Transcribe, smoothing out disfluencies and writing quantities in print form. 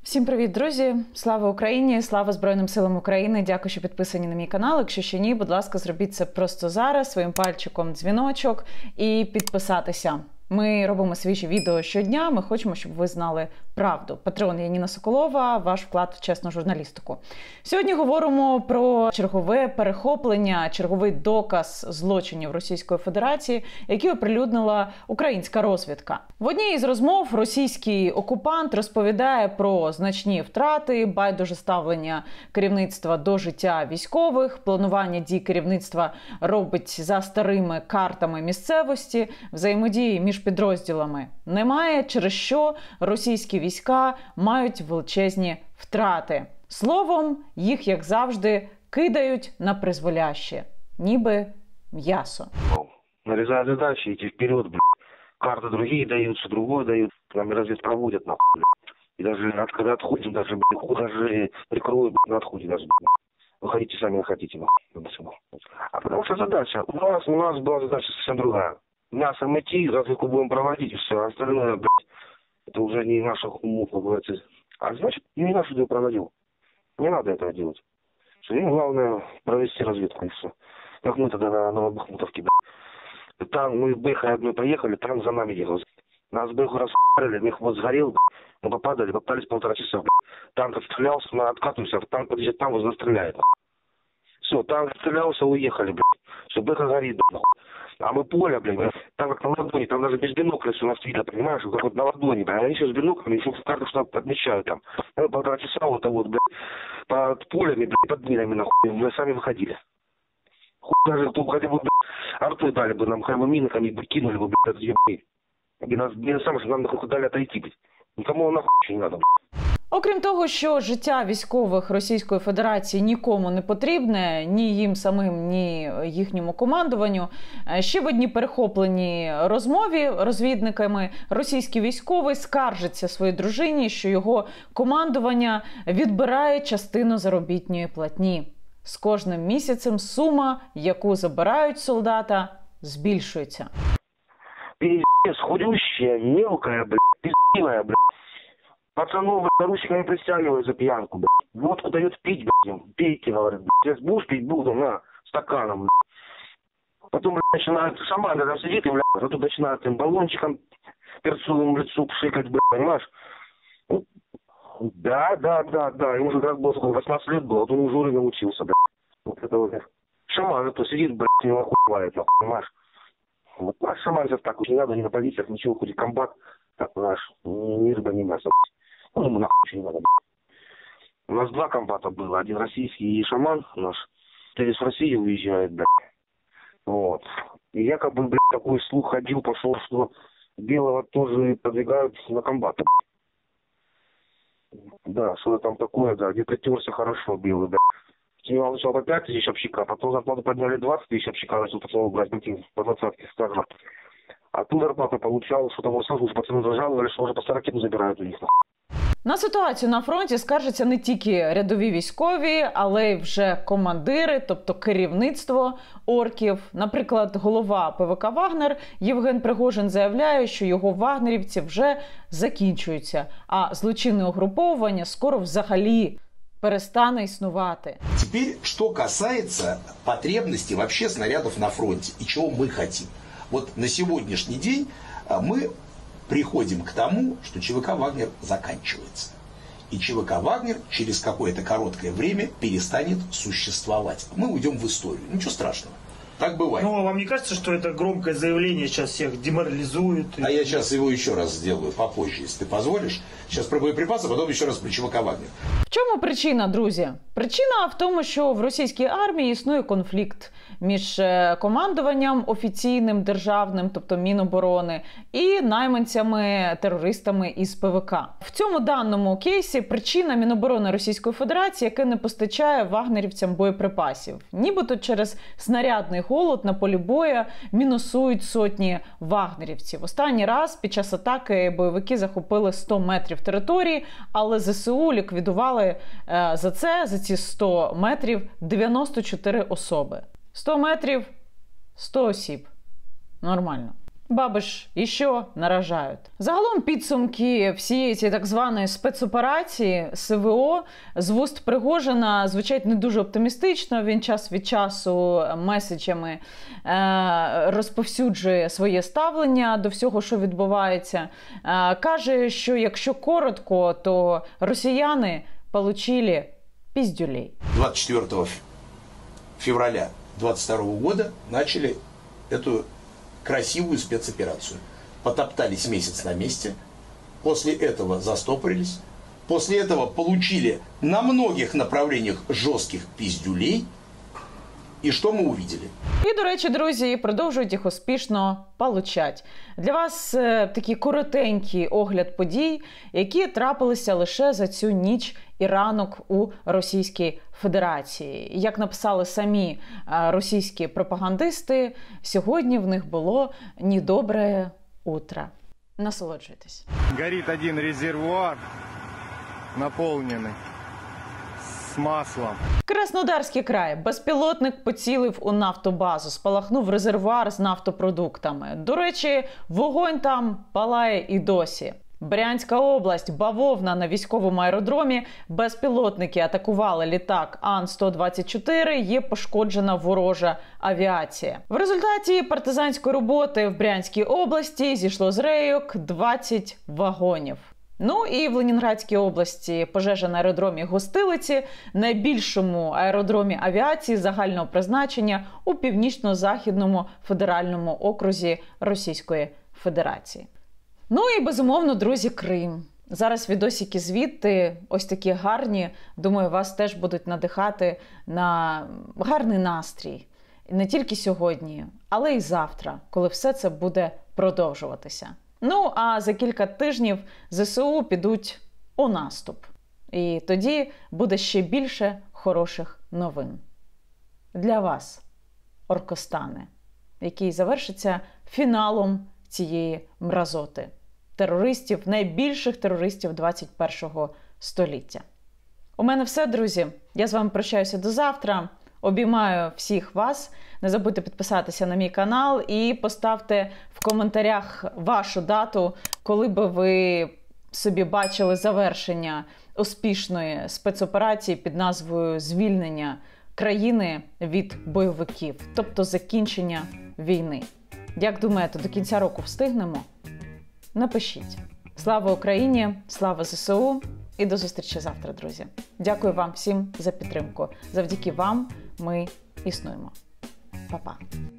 Всім привіт, друзі! Слава Україні! Слава Збройним силам України! Дякую, що підписані на мій канал. Якщо ще ні, будь ласка, зробіть це просто зараз, своїм пальчиком дзвіночок і підписатися. Ми робимо свіжі відео щодня, ми хочемо, щоб ви знали правду. Патреон Яніна Соколова, ваш вклад в чесну журналістику. Сьогодні говоримо про чергове перехоплення, черговий доказ злочинів Російської Федерації, які оприлюднила українська розвідка. В одній із розмов російський окупант розповідає про значні втрати, байдуже ставлення керівництва до життя військових, планування дій керівництва робить за старими картами місцевості, взаємодії між підрозділами немає, через що російські війська мають величезні втрати. Словом, їх, як завжди, кидають на призволяще, ніби м'ясо. Нарезают задачи, идти вперед, блядь. Карты другие дают, что другое дают. Нам развед проводят, нахуй, блядь. И даже когда отходим, даже, блядь, даже прикрою, блядь, на отходе даже, блядь. Вы хотите сами, не хотите, нахуй. А потому что задача, у нас была задача совсем другая. Мясом идти, разведку будем проводить, и все. Остальное, блядь, это уже не наших умов, как говорится. А значит, не наш дело проводил. Не надо этого делать. Им главное провести разведку, и все. Как мы тогда на Новобахмутовке, блядь. Там мы в Бэхе одной поехали, там за нами ехал. Нас в Бэху расхуярили, мех вот сгорел, блядь. Мы попадали, попытались 1,5 часа, блядь. Танк отстрелялся, мы откатываемся, танк подъезжает, там вот настреляет. Все, танк отстрелялся, уехали, блядь. Все, Бэха горит, блядь. А мы поле, блин, там как на ладони, там даже без бинокля все у нас видно, понимаешь, как вот на ладони, блин, они еще с биноклями, еще в карту что отмечают там. 1,5 часа вот, блин, под полями, блин, под минами, нахуй, мы сами выходили. Хуй даже, тут хотя бы, блин, артой дали бы нам, хотя бы минами бы кинули бы, блин, это ебей. И нас, блин, сам, что нам нахуй дали отойти, блин. Никому нахуй не надо, блин. Окрім того, що життя військових Російської Федерації нікому не потрібне, ні їм самим, ні їхньому командуванню, ще в одній перехопленій розмові розвідниками російський військовий скаржиться своїй дружині, що його командування відбирає частину заробітної платні. З кожним місяцем сума, яку забирають солдата, збільшується. Пиздец, худющая, мелкая, блядь, пиздливая, блядь. Пацанов, блядь, наручниками пристягивают за пьянку, блядь. Водку дают пить, блядь, пейте, говорят, блядь. Сейчас будешь пить, буду, на, стаканом, блядь. Потом, блядь, начинают, сама, когда сидит, и, блядь, а тут начинают им баллончиком перцовым в лицо пшикать, блядь, понимаешь? Ну, да. Ему уже как было, сколько, 18 лет было, вот он уже научился, блядь. Вот это вот, шаман, это сидит, блядь, с него охуевает, нахуй, понимаешь? Вот наш шаман сейчас так, не надо ни на полициях, ничего, хоть и комбат, так, наш, ни рыба, ни мясо, блядь. Ну, ему нахуй не надо, блядь. У нас 2 комбата было, один российский и шаман наш. Весь в Россию уезжает, блядь. Вот. И якобы, блядь, такой слух ходил, пошел, что белого тоже продвигают на комбата. Да, что-то там такое, да, где-то терся хорошо белый, блядь. Снимал сначала по 5 тысяч общика, а потом зарплату подняли 20 тысяч общика, начал пацанов брать по 20-ке, скажем. А тут зарплату получал, что там сразу пацаны зажаловали, что уже по 40 забирают у них. На ситуацію на фронті скаржаться не тільки рядові військові, але й вже командири, тобто керівництво орків. Наприклад, голова ПВК «Вагнер» Євген Пригожин заявляє, що його вагнерівці вже закінчуються, а злочинне угруповання скоро взагалі перестане існувати. Теперь, что касается потребностей вообще снарядов на фронте и чего мы хотим. Вот на сегодняшний день мы приходим к тому, что ЧВК «Вагнер» заканчивается. И ЧВК «Вагнер» через какое-то короткое время перестанет существовать. Мы уйдем в историю. Ничего страшного. Так бывает. Ну, вам не кажется, что это громкое заявление сейчас всех деморализует? А я сейчас его еще раз сделаю попозже, если ты позволишь. Сейчас про боеприпасы, а потом еще раз про ЧВК «Вагнер». В чому причина, друзі? Причина в тому, що в російській армії існує конфлікт між командуванням офіційним, державним, тобто Міноборони, і найманцями-терористами із ПВК. В цьому даному кейсі причина Міноборони Російської Федерації, яке не постачає вагнерівцям боєприпасів. Нібито через снарядний голод на полі бою мінусують сотні вагнерівців. Останній раз під час атаки бойовики захопили 100 метрів території, але ЗСУ ліквідували за ці 100 метрів 94 особи. 100 метрів – 100 осіб. Нормально. Баби ж іще наражають. Загалом підсумки всієї цієї так званої спецоперації СВО з вуст Пригожина звучать не дуже оптимістично. Він час від часу меседжами розповсюджує своє ставлення до всього, що відбувається. Каже, що якщо коротко, то росіяни получили пиздюлей. 24 февраля 22 года начали эту красивую спецоперацию. Потоптались месяц на месте, после этого застопорились, после этого получили на многих направлениях жестких пиздюлей. І що ми увидели? І, до речі, друзі, продовжують їх успішно получать. Для вас такий коротенький огляд подій, які трапилися лише за цю ніч і ранок у Російській Федерації. Як написали самі російські пропагандисти, сьогодні в них було недобре утро. Насолоджуйтесь. Горит один резервуар, наполненный с маслом. Краснодарський край. Безпілотник поцілив у нафтобазу, спалахнув резервуар з нафтопродуктами. До речі, вогонь там палає і досі. Брянська область. Бавовна на військовому аеродромі. Безпілотники атакували літак Ан-124. Є пошкоджена ворожа авіація. В результаті партизанської роботи в Брянській області зійшло з рейок 20 вагонів. Ну і в Ленінградській області пожежа на аеродромі Гостилиці, найбільшому аеродромі авіації загального призначення у Північно-Західному федеральному окрузі Російської Федерації. Ну і, безумовно, друзі, Крим. Зараз відосики звідти, ось такі гарні, думаю, вас теж будуть надихати на гарний настрій. Не тільки сьогодні, але й завтра, коли все це буде продовжуватися. Ну, а за кілька тижнів ЗСУ підуть у наступ. І тоді буде ще більше хороших новин. Для вас, Оркостане, який завершиться фіналом цієї мразоти. Терористів, найбільших терористів 21-го століття. У мене все, друзі. Я з вами прощаюся до завтра. Обіймаю всіх вас. Не забудьте підписатися на мій канал і поставте в коментарях вашу дату, коли би ви собі бачили завершення успішної спецоперації під назвою «Звільнення країни від бойовиків», тобто закінчення війни. Як думаєте, до кінця року встигнемо? Напишіть. Слава Україні, слава ЗСУ і до зустрічі завтра, друзі. Дякую вам всім за підтримку. Завдяки вам ми існуємо. Па-па.